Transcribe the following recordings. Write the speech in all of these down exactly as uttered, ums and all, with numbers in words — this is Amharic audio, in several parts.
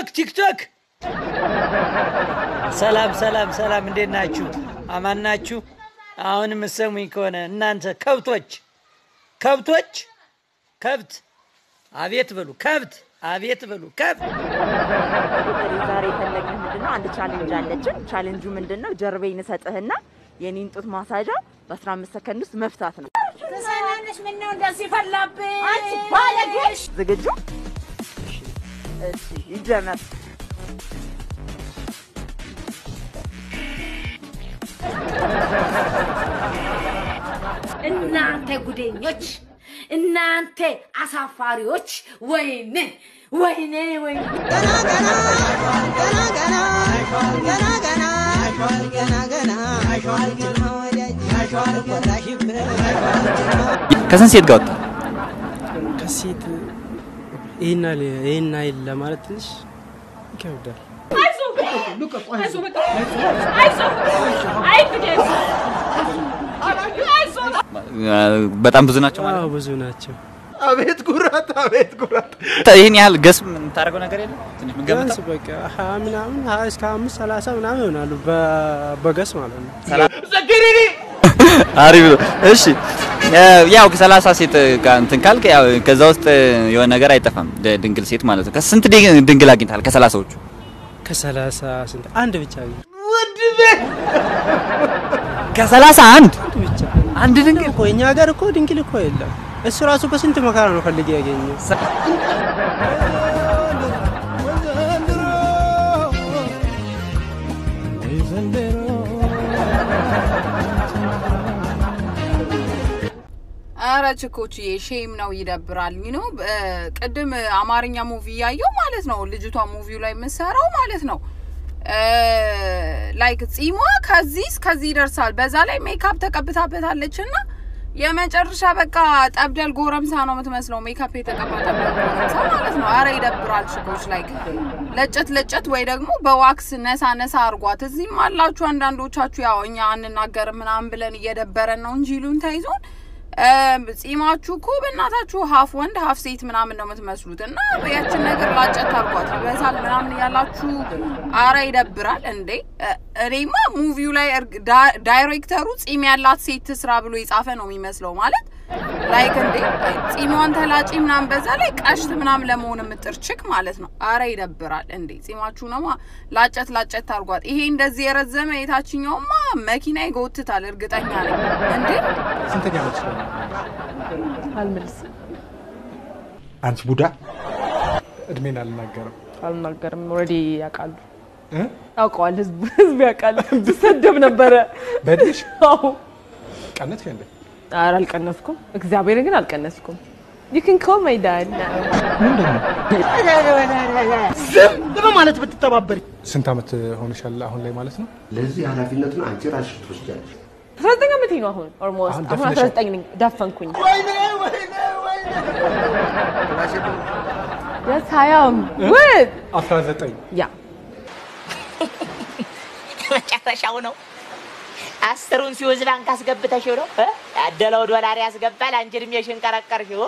ቲክቶክ ቲክቶክ ሰላም ሰላም ሰላም እንዴት ናችሁ አማን ናችሁ አሁን መስሙኝ ከሆነ እናንተ ከብቶች ከብቶች ከብት አቤት በሉ ከብት አቤት በሉ ከብት ዛሬ ፈለግን ምንድነው አንድ ቻሌንጅ አለችን ቻሌንጁ ምንድነው ጀርቤን ሰጥህና የኔን ጡት ማሳጃ በ15 ሰከንድ ውስጥ መፍታት ነው ተሰናነሽ ምን ነው እንደዚህ ፈላብኝ አንቺ ባለጌሽ ዝግጁ እሺ ይጀመር እናንተ ጉደኞች እናንተ አሳፋሪዎች ወይኔ ወይኔ ወይኔ ገና ገና ገና ገና ገና ገና ገና ገና ከስንት ሴት ጋር ወጣ ከሴት ይሄናል ይሄናል ለማለት ትንሽ ይከብዳል አይዞ አይዞ በቃ አይዞ አይፍደስ በጣም ብዙ ናቸው ማለት አዎ ብዙ ናቸው አቤት ጉራት አቤት ጉራት ይሄን ያህል ገስም እንታረገው ነገር የለም ትንሽ ምንገምታ በቃ ምናምን እስከ አምስት ሰላሳ ምናምን ይሆናሉ በገስ ማለት ነው ዘግሪኒ አሪፍ እሺ ያው ከሰላሳ ሴት ጋር እንትን ካልክ ያው ከዛ ውስጥ የሆነ ነገር አይጠፋም ድንግል ሴት ማለት ነው ከስንት ድንግል አግኝታል ከሰላሳዎቹ ከሰላሳ ስንት አንድ ብቻ ወድቤ ከሰላሳ አንድ ብቻ አንድ ድንግል እኮ እኛ ሀገር እኮ ድንግል እኮ የለም እሱ ራሱ በስንት መከራ ነው ፈልጌ ያገኘው አራችኮች ሼም ነው ይደብራል ነው ቀደም አማርኛ ሙቪ ያየው ማለት ነው ልጅቷ ሙቪው ላይ መሰራው ማለት ነው ላይክ ጺሟ ከዚህ እስከዚህ ይደርሳል በዛ ላይ ሜካፕ ተቀብታበታለችና የመጨረሻ በቃ ጠብደል ጎረምሳ ነው የምትመስለው ሜካፕ የተቀባተበት ጎረምሳ ማለት ነው አረ ይደብራል ሽኮች ላይክ ለጨት ለጨት ወይ ደግሞ በዋክስ ነሳ ነሳ አርጓት እዚህም አላችሁ አንዳንዶቻችሁ ያው እኛ አንናገር ምናምን ብለን እየደበረን ነው እንጂ ሉን ታይዞን ጺማችሁ እኮ በእናታችሁ ሀፍ ወንድ ሀፍ ሴት ምናምን ነው የምትመስሉትና ያችን ነገር ላጨት አርጓት በዛል ምናምን ያላችሁ አራ ይደብራል እንዴ እኔማ ሙቪው ላይ ዳይሬክተሩ ጺም ያላት ሴት ስራ ብሎ ይጻፈ ነው የሚመስለው ማለት ላይክ እንዴ ጺሟን ተላጪ ምናምን በዛ ላይ ቀሽት ምናምን ለመሆን የምትርችክ ማለት ነው አራ ይደብራል እንዴ ጺማችሁ ነው ላጨት ላጨት አርጓት ይሄ እንደዚህ የረዘመ የታችኛውማ መኪና ይጎትታል እርግጠኛ ነኝ እንዴ ስንተኛ ነች አልመልስ አንቺ ቡዳ እድሜን አልናገርም አልናገርም ኦሬዲ ያቃሉ እ አውቀዋል ህዝብ ህዝብ ያቃል ተሰደብ ነበር በድሽ አው ቀነት እንደ አራ አልቀነስኩም እግዚአብሔር ግን አልቀነስኩም you can call my dad now ዝም ማለት ብትተባበሪ ስንት አመት ሆነሻል አሁን ላይ ማለት ነው ለዚህ ኃላፊነቱን አንቺ ራስሽ ትወስጃለሽ አስራ ዘጠኝ አመቴ ነው አሁን ኦልሞስት አሁን አስራ ዘጠኝ ነኝ ዳፈንኩኝ ወይኔ ወይኔ ወይኔ yes I am what አስራ ዘጠኝ ያ መጨረሻው ነው አስሩን ሲወዝ ባንክ አስገብተሽው ነው ያደለው ዶላር ያስገባል አንቺ እድሜሽን ቀረቀርሽው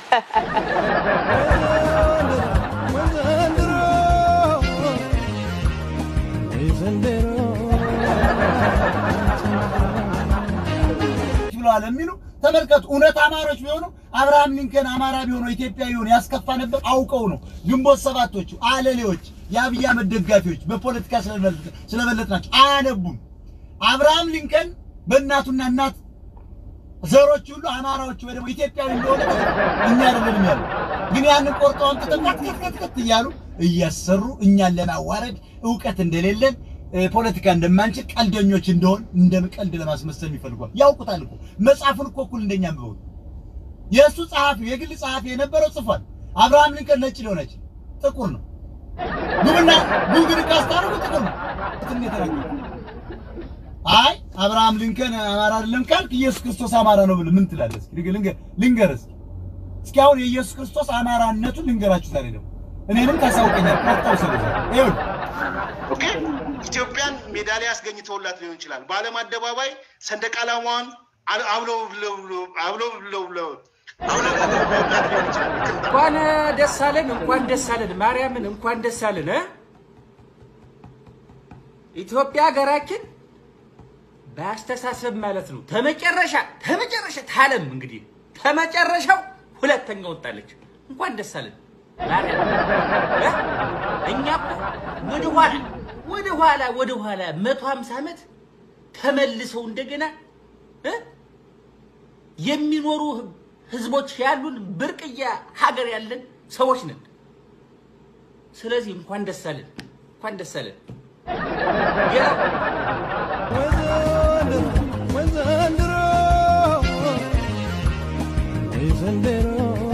ይብላል የሚሉ ተመልከቱ እውነት አማሮች ቢሆኑ አብርሃም ሊንከን አማራ ቢሆኑ ኢትዮጵያ ቢሆኑ ያስከፋ ነበር አውቀው ነው ግንቦት ሰባቶቹ አለሌዎች ያብያ መደጋፊዎች በፖለቲካ ስለበለጥናቸው አያነቡም አብርሃም ሊንከን በእናቱና እናት ዘሮች ሁሉ አማራዎች ወይ ደግሞ ኢትዮጵያዊ እንደሆነ እኛ አይደለም ያሉ ግን ያን ቆርጠውን ተተከተከተ ይያሉ እያሰሩ እኛን ለማዋረድ ዕውቀት እንደሌለን ፖለቲካ እንደማንችል ቀልደኞች እንደሆን እንደምቀልድ ለማስመሰል ይፈልጓል ያውቁታል እኮ መጻፉን እኮ እኩል እንደኛ ነው የሱ ጻፊ የግል ጻፊ የነበረው ጽፏል አብርሃም ሊንከን ነጭ ሊሆነች ጥቁር ነው ጉብና ጉግል ካስታረቁ ጥቁር ነው ትንተራገ አይ አብርሃም ሊንከን አማራ አይደለም ካልክ ኢየሱስ ክርስቶስ አማራ ነው ብለ ምን ትላለህ እስኪ ልንገር ልንገርስ እስኪ አሁን የኢየሱስ ክርስቶስ አማራነቱን ልንገራችሁ ታዲያ ነው እኔንም ታሳውቀኛል ቆርጠው ስለዛ ይሁን ኦኬ ኢትዮጵያን ሜዳሊያ ያስገኝተውላት ሊሆን ይችላል ባለም አደባባይ ሰንደቅ ዓላማዋን አብሎ አብሎ አብሎ አሁን እናት ሊሆን ይችላል እንኳን ደስ አለን እንኳን ደስ አለን ማርያምን እንኳን ደስ አለን ኢትዮጵያ ሀገራችን ባስተሳሰብ ማለት ነው ተመጨረሻ ተመጨረሻ ታለም እንግዲህ ተመጨረሻው ሁለተኛው ወጣለች እንኳን ደስ አለን ማርያም እኛ ወደ ኋላ ወደ ኋላ ወደ ኋላ መቶ ሃምሳ ዓመት ተመልሰው እንደገና የሚኖሩ ህዝቦች ያሉን ብርቅያ ሀገር ያለን ሰዎች ነን ስለዚህ እንኳን ደስ አለን እንኳን ደስ አለን ወዘንድሮ ወዘንድሮ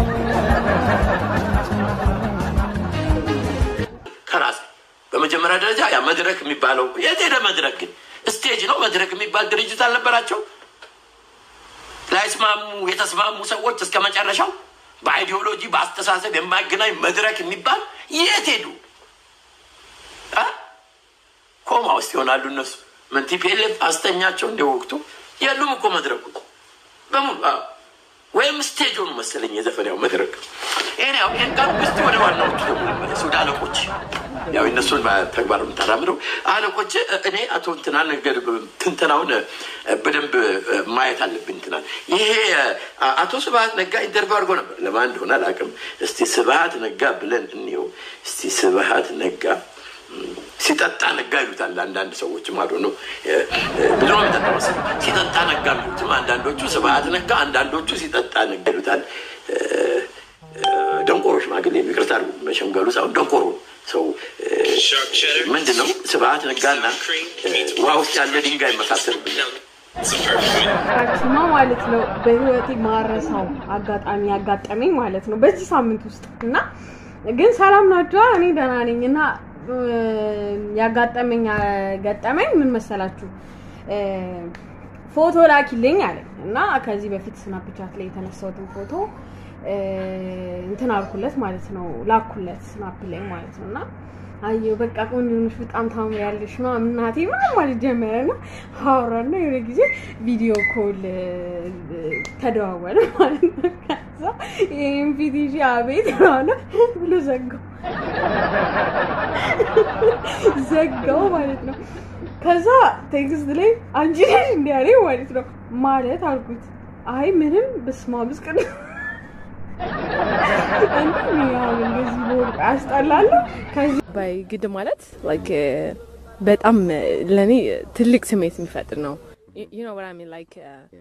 ከራስ በመጀመሪያ ደረጃ ያ መድረክ የሚባለው የቴደ መድረክ ስቴጅ ነው መድረክ የሚባል ድርጅት አልነበራቸው ላይስማሙ የተስማሙ ሰዎች እስከ መጨረሻው በአይዲዮሎጂ በአስተሳሰብ የማይገናኝ መድረክ የሚባል የት ሄዱ አ ኮማ ውስጥ ይሆናሉ እነሱ ምን ቲፒኤልኤፍ አስተኛቸው እንደወቅቱ የሉም እኮ መድረኩ በሙሉ ወይም ስቴጅ ሆኖ መሰለኝ የዘፈነው መድረክ እኔ አሁን እንካን ውስጥ ወደ ዋናው ተመለሱ ዳለቆች ያው እነሱን ተግባር ምታራምደው አለቆች እኔ አቶ እንትና ነገር ትንተናውን በደንብ ማየት አለብኝ እንትና ይሄ አቶ ስብሃት ነጋ ኢንተርቪው አድርጎ ነበር ለማን እንደሆነ አላውቅም እስቲ ስብሃት ነጋ ብለን እንየው እስቲ ስብሃት ነጋ ሲጠጣ ነጋ ይሉታል አንዳንድ ሰዎች ማለት ነው ብዙ ነው ተጠቅመስ ሲጠጣ ነጋ ይሉታል አንዳንዶቹ ስብሃት ነጋ አንዳንዶቹ ሲጠጣ ነጋ ይሉታል ደንቆሮች ማግኘት የሚቀርታሉ መሸምገሉ ሳይሆን ደንቆሮ ሰው ምንድነው ስብሃት ነጋና ዋው ያለ ድንጋይ መካከልብኝ አክቹማ ማለት ነው በህይወቴ ማረሳው አጋጣሚ ያጋጠመኝ ማለት ነው በዚህ ሳምንት ውስጥ እና ግን ሰላም ናችሁ እኔ ደህና ነኝና ያጋጠመኝ ገጠመኝ ምን መሰላችሁ ፎቶ ላኪልኝ አለ እና ከዚህ በፊት ስናፕቻት ላይ የተነሳሁትን ፎቶ እንትን አልኩለት ማለት ነው ላኩለት ስናፕ ላይ ማለት ነውና አየው በቃ ቆንጆንሽ በጣም ታምሪያለሽ ነው እናቴ ምንም ማለት ጀመረና አወራና የሆነ ጊዜ ቪዲዮ ኮል ተደዋወለ ማለት ነው ከዛ ይሄን ቪዲዮ አቤት ነው ብሎ ዘጋው ዘጋው ማለት ነው ከዛ ቴክስት ላይ አንቺ ነሽ እንዲያሬ ማለት ነው ማለት አልኩት አይ ምንም በስማ ብስቀን እንዴ ያው እንደዚህ ቦር አስጠላለ ከዚህ ባይ ግድ ማለት ላይክ በጣም ለኔ ትልቅ ስሜት የሚፈጥር ነው you know what I mean like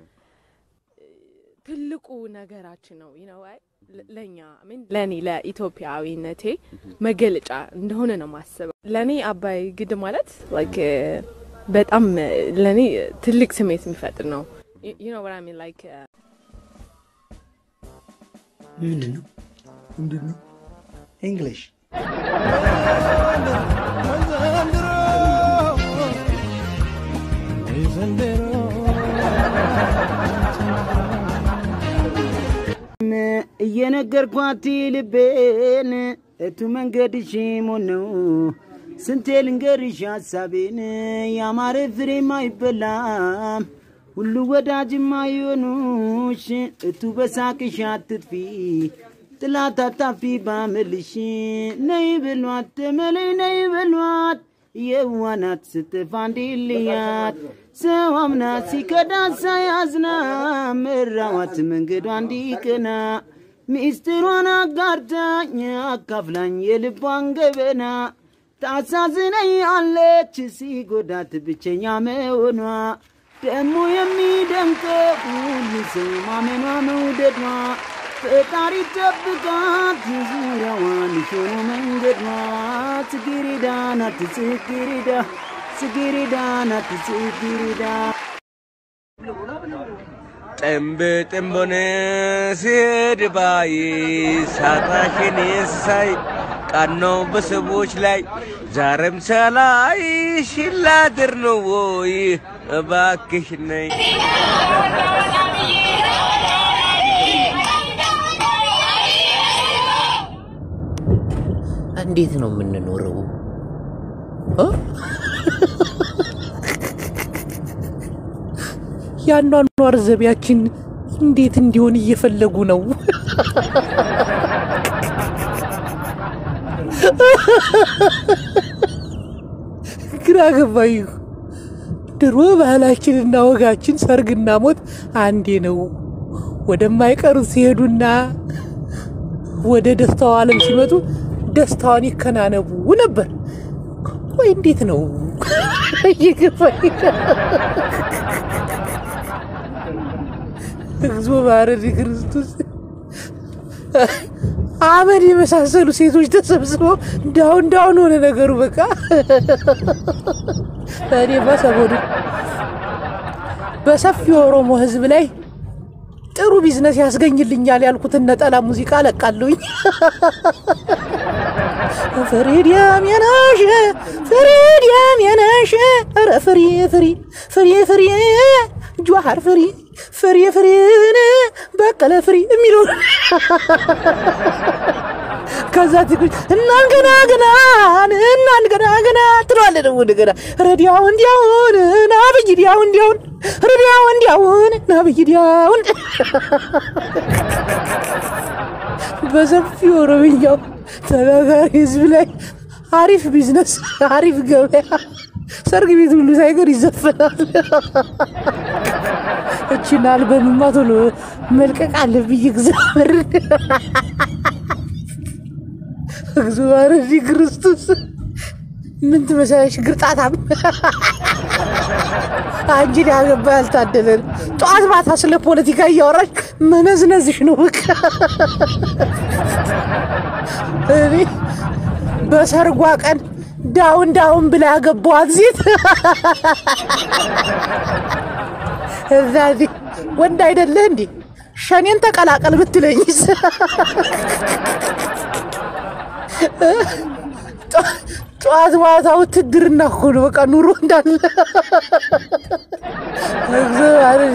ትልቁ ነገራችን ነው you know ለኛ I mean ለኔ ለኢትዮጵያዊነቴ መገለጫ እንደሆነ ነው ማስበው ለኔ አባይ ግድ ማለት like በጣም ለኔ ትልቅ ስሜት የሚፈጥር ነው you know what I mean like ምንድነው ምንድነው እንግሊሽ እየነገርኳት ልቤን እቱ መንገድሽ ሞነው ስንቴ ልንገርሽ ሐሳቤን ያማረ ፍሬም አይበላም ሁሉ ወዳጅማ ይሆኑሽ እቱ በሳቅሽ አትጥፊ ጥላት አታፊ ባመልሽ ነይ ብሏት ተመለይ ነይ ብሏት የዋናት ስትፋንዲልያት ሰው አምና ሲከዳ ሳያዝና መራዋት መንገዷ እንዲቀና ሚስጥሯን አጋርታኝ አካፍላኝ የልቧን ገበና ታሳዝነኝ አለች ሲጎዳት ብቸኛ መሆኗ ደሞ የሚደንቀው ሁሉ ሰው ማመኗ መውደዷ ፈጣሪ ጠብቃት ዙሪያዋን ሾኖ መንገዷ ጽጌረዳ ናት ጽጌረዳ ጽጌረዳ ናት ጽጌረዳ ጥንብ ጥንቦን ሲሄድ ባይ ሳታሽን ሳይ ቃናው በሰዎች ላይ ዛሬም ሰላይ ሽላድር ነው ወይ እባክሽ ነይ እንዴት ነው የምንኖረው ያኗኗር ዘቢያችን እንዴት እንዲሆን እየፈለጉ ነው? ግራ ገባኝ። ድሮ ባህላችንና ወጋችን ሰርግና ሞት አንዴ ነው። ወደማይቀሩት ሲሄዱና ወደ ደስታው ዓለም ሲመጡ ደስታውን ይከናነቡ ነበር። ወይ እንዴት ነው? እየገባኝ እግዚኦ ባረድ ክርስቶስ አመድ የመሳሰሉ ሴቶች ተሰብስበው ዳውን ዳውን ሆነ ነገሩ። በቃ ታዲያ ባሰቦድ በሰፊ ኦሮሞ ህዝብ ላይ ጥሩ ቢዝነስ ያስገኝልኛል ያልኩትን ነጠላ ሙዚቃ ለቃለሁኝ። ፍሪዲያም የናሽ ፍሪዲያም የናሽ ኧረ ፍሪ ፍሪ ፍሪ ፍሪ ጆሃር ፍሪ ፍሪ ፍሪን በቀለ ፍሪ የሚለው ከዛ ትኩት እናን ገና ገና እናን ገና ገና ትሏለ ነው እንደገና ረዲያው እንዲያውን ናብይ ዲያው እንዲያውን ረዲያው እንዲያውን ናብይ ዲያውን በሰፊው ኦሮምኛው ተናጋሪ ህዝብ ላይ አሪፍ ቢዝነስ አሪፍ ገበያ ሰርግ ቤት ሁሉ ሳይቀር ይዘፈናል። እቺን አልበምማ ቶሎ መልቀቅ አለብኝ። እግዚአብሔር እግዚአብሔር ክርስቶስ ምን ትመሳለሽ ግርጣታም አንቺ ያገባ ያልታደለን ጧት ማታ ስለ ፖለቲካ እያወራሽ መነዝነዝሽ ነው። በቃ እኔ በሰርጓ ቀን ዳውን ዳውን ብላ ያገባዋት ሴት እዛዚ ወንድ አይደለ እንዴ ሸኔን ተቀላቀል ብትለኝስ? ጧት ማታ ውትድርና እኮ ነው በቃ ኑሮ እንዳለ እግዚአብሔር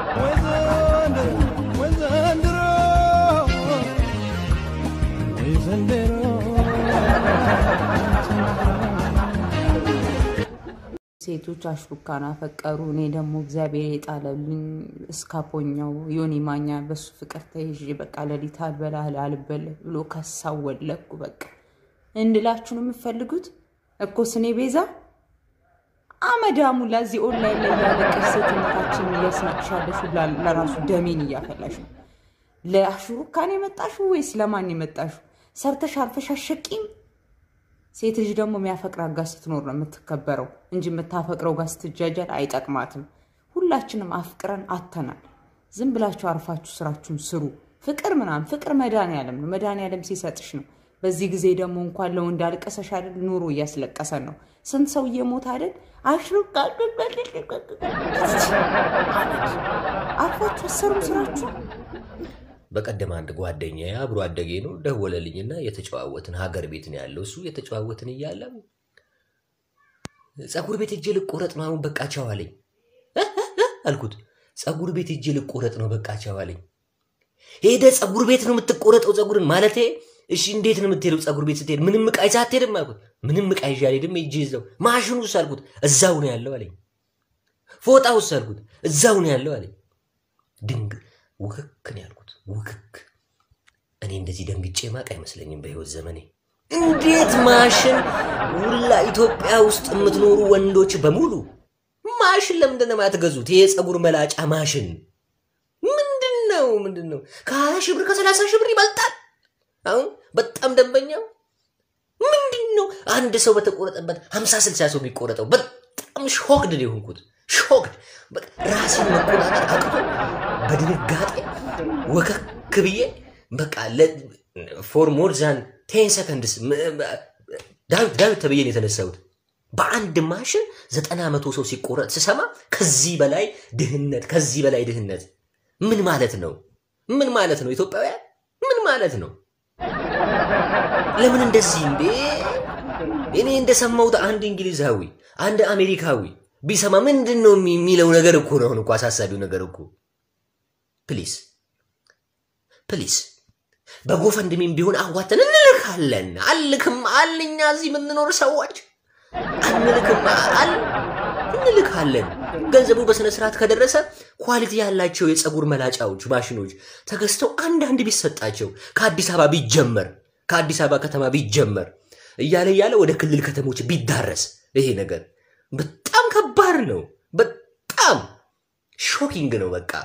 ሴቶች አሽሩካና ፈቀሩ። እኔ ደግሞ እግዚአብሔር የጣለልኝ እስካፖኛው ዮኒ ማኛ በሱ ፍቅር ተይዤ በቃ ለሊት አልበላ አልበላ ብሎ ከሳው ወለኩ። በቃ እንድላችሁ ነው የምፈልጉት እኮ ስኔ ቤዛ አመዳሙ ለዚህ ኦንላይን ላይ ያለቀስ ሴትነታችን እያስናቅሻለሽ ለራሱ ደሜን እያፈላሽ ነው። ለአሽሩካኔ መጣሽ ወይስ ለማን መጣሽ? ሰርተሽ አርፈሽ አሸቂም። ሴት ልጅ ደግሞ የሚያፈቅራት ጋር ስትኖር ነው የምትከበረው እንጂ የምታፈቅረው ጋር ስትጃጃል አይጠቅማትም። ሁላችንም አፍቅረን አተናል። ዝም ብላችሁ አርፋችሁ ስራችሁን ስሩ። ፍቅር ምናምን ፍቅር መድኃኒዓለም ነው። መድኃኒዓለም ሲሰጥሽ ነው። በዚህ ጊዜ ደግሞ እንኳን ለወንድ አልቀሰሽ አይደል ኑሮ እያስለቀሰን ነው። ስንት ሰው እየሞተ አይደል? አሽሩካ አርፋችሁ ስሩ ስራችሁ። በቀደም አንድ ጓደኛዬ አብሮ አደጌ ነው ደወለልኝና የተጨዋወትን ሀገር ቤት ነው ያለው እሱ የተጨዋወትን እያለ ጸጉር ቤት እጄ ልቆረጥ ነው አሁን በቃ ቻው አለኝ አልኩት። ጸጉር ቤት እጄ ልቆረጥ ነው በቃ ቻው አለኝ። ሄደ ጸጉር ቤት ነው የምትቆረጠው ጸጉርን ማለቴ እሺ እንዴት ነው የምትሄደው ጸጉር ቤት ስትሄድ? ምንም ዕቃ ይዘህ አትሄድም አልኩት። ምንም ዕቃ ይዤ አልሄድም እጄ እዛው ማሽኑስ አልኩት። እዛው ነው ያለው አለኝ። ፎጣውስ አልኩት። እዛው ነው ያለው አለኝ። ድንግ ውክክ ነው ያልኩት። ውክክ እኔ እንደዚህ ደንግጬ ማቅ አይመስለኝም በህይወት ዘመኔ። እንዴት ማሽን ሁላ ኢትዮጵያ ውስጥ የምትኖሩ ወንዶች በሙሉ ማሽን ለምንድን ነው የማትገዙት? የጸጉር መላጫ ማሽን ምንድነው ምንድነው? ከሀያ ሺህ ብር ከሰላሳ ሺህ ብር ይበልጣል። አሁን በጣም ደንበኛው ምንድነው? አንድ ሰው በተቆረጠበት ሀምሳ ስልሳ ሰው የሚቆረጠው በጣም ሾክድ ነው የሆንኩት። ሾክድ በቃ ራሴን መቆጣጠር አቅቶ በድንጋጤ ወከክ ብዬ በቃ ፎር ሞር ዛን ቴን ሰከንድስ ዳዊት ዳዊት ተብዬ ነው የተነሳሁት። በአንድ ማሽን ዘጠና መቶ ሰው ሲቆረጥ ስሰማ ከዚህ በላይ ድህነት ከዚህ በላይ ድህነት ምን ማለት ነው? ምን ማለት ነው? ኢትዮጵያውያን ምን ማለት ነው? ለምን እንደዚህ እንዴ? እኔ እንደሰማሁት አንድ እንግሊዛዊ አንድ አሜሪካዊ ቢሰማ ምንድነው የሚለው ነገር እኮ ነው እኮ አሳሳቢው ነገር እኮ። ፕሊዝ ፕሊዝ በጎፈንድሚም ቢሆን አዋተን እንልካለን። አልክም አልኛ እዚህ የምንኖር ሰዎች አንልክም አል እንልካለን። ገንዘቡ በስነ ስርዓት ከደረሰ ኳሊቲ ያላቸው የፀጉር መላጫዎች ማሽኖች ተገዝተው አንድ አንድ ቢሰጣቸው ከአዲስ አበባ ቢጀመር ከአዲስ አበባ ከተማ ቢጀመር እያለ እያለ ወደ ክልል ከተሞች ቢዳረስ ይሄ ነገር በጣም ከባድ ነው። በጣም ሾኪንግ ነው በቃ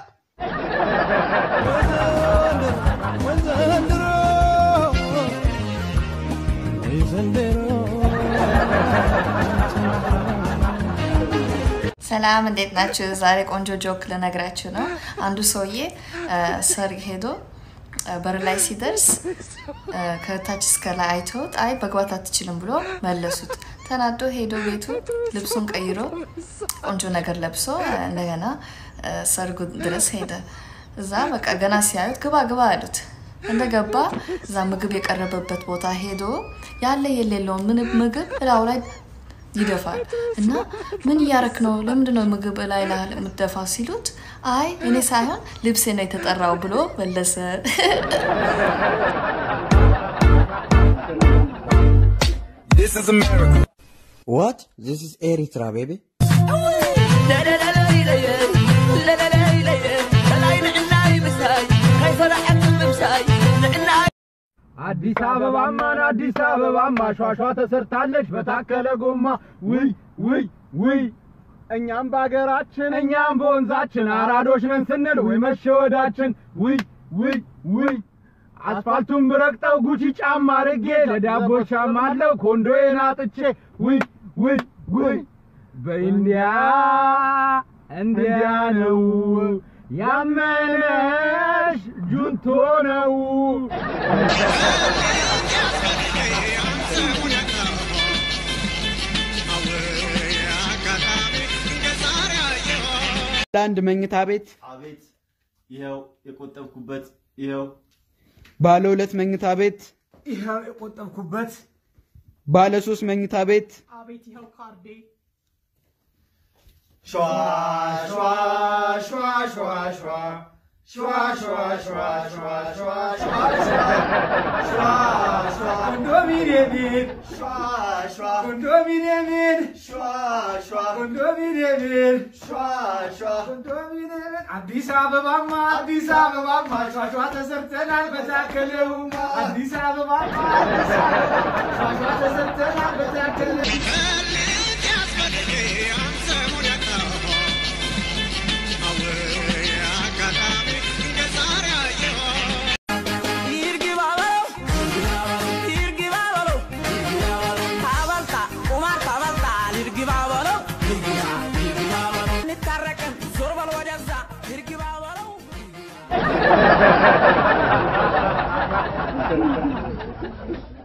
ሰላም እንዴት ናችሁ? ዛሬ ቆንጆ ጆክ ልነግራችሁ ነው። አንዱ ሰውዬ ሰርግ ሄዶ በር ላይ ሲደርስ ከታች እስከ ላይ አይቶት አይ መግባት አትችልም ብሎ መለሱት። ተናዶ ሄዶ ቤቱ ልብሱን ቀይሮ ቆንጆ ነገር ለብሶ እንደገና ሰርጉ ድረስ ሄደ። እዛ በቃ ገና ሲያዩት ግባ ግባ አሉት። እንደገባ እዛ ምግብ የቀረበበት ቦታ ሄዶ ያለ የሌለውን ምን ምግብ እላው ላይ ይደፋል እና ምን ያረክ ነው ለምንድን ነው ምግብ ላይ ላይ ምትደፋ ሲሉት አይ እኔ ሳይሆን ልብሴ ነው የተጠራው ብሎ መለሰ። This is America. What? This is Eritrea, baby. አዲስ አበባ ማን አዲስ አበባ ማሻሻ ተሰርታለች በታከለ ጎማ ውይ ውይ ውይ እኛም ባገራችን እኛም በወንዛችን አራዶች ነን ስንል ወይ መሸወዳችን ውይ ውይ ውይ አስፋልቱን ብረቅጠው ጉቺ ጫማ አርጌ ለዳቦ ጫማ አለው ኮንዶዬን አጥቼ ውይ ውይ ውይ በኢንዲያ እንዲያ ነው ያመነሽ ጁንቶ ነው። ለአንድ መኝታ ቤት አቤት ይሄው የቆጠብኩበት ይሄው ባለ ሁለት መኝታ ቤት ይሄው የቆጠብኩበት ባለ ሶስት መኝታ ቤት አቤት ይሄው ካርዴ ሸዋ ሸዋ ሸዋ ሸዋ ሸዋ ሸዋ ሸዋ ሸዋ ሸዋ ሸዋ ሸዋ ሸዋ ሸዋ ኮንዶሚኒየም ሸዋ ሸዋ ኮንዶሚኒየም ሸዋ ሸዋ ኮንዶሚኒየም ሸዋ ሸዋ ኮንዶሚኒየም አዲስ አበባማ አዲስ አበባማ ሸዋ ሸዋ ተሰርተናል በታከለውማ አዲስ አበባማ አዲስ አበባ ሸዋ ሸዋ ተሰርተናል በታከለው Thank you.